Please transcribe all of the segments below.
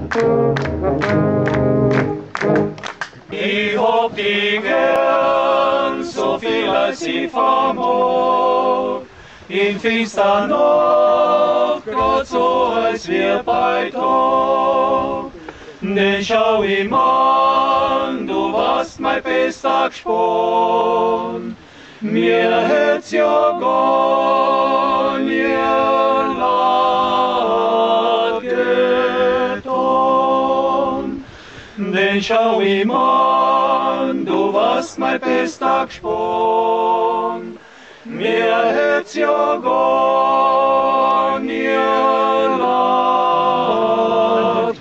Ich hab dich gern, so viel als ich vermag, in finster Nacht, grad so als wir bei Tag. Denn schau ihm an, du warst mein bester Gespann, mir hätt's ja gar nie leid getan. Denn schau ihm an, du warst mein bester Gespann, mir hätt's ja gar nie leid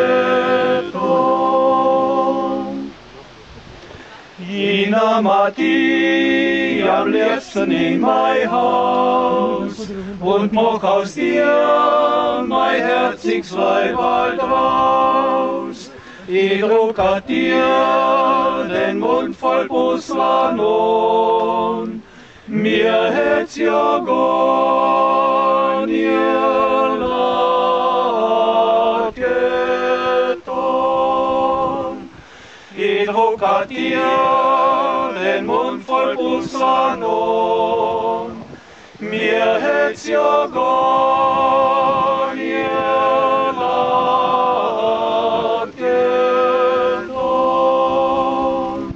getan. Ich nahm dich am liebsten in mein Haus und mach aus dir mein herziges Weiberl draus. Ich druck dir den Mund voll Buslan an, mir hätt's ja gar nie leid getan. Ich druck dir den Mund voll Buslan an, mir hätt's ja gar nie leid getan.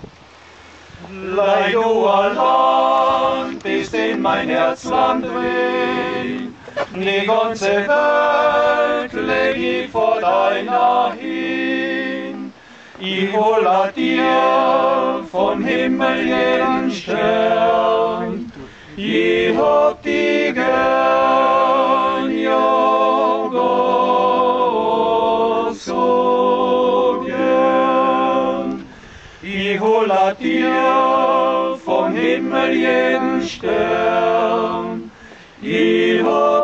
Leid du allein bist in mein Herzland drin, die ganze Welt leg ich vor deiner hin. Ich hol dir vom Himmel jeden Stern, ich hab dich gern, ja Gott so gern. Ich hol dir vom Himmel jeden Stern, ich hab